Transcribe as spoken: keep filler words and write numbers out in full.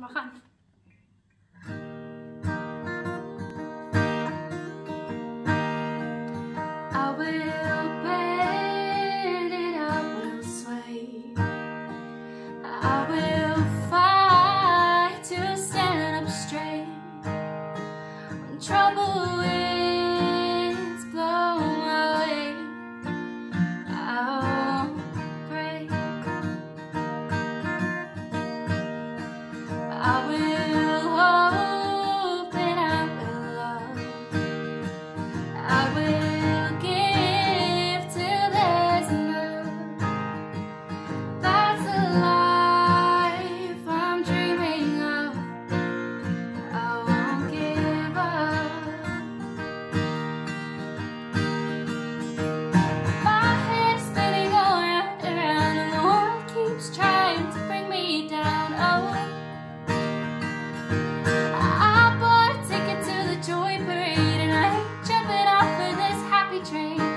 khó khăn. I will bend and I will sway. I will fight to stand up straight. When trouble winds blow my way, I won't break. I will hope and I will love. I will give till there's enough. That's the life I'm dreaming of. I won't give up. My head's spinning all around and around, and the world keeps trying to bring me down. Oh, I bought a ticket to the joy parade, and I ain't jumping off of this happy train.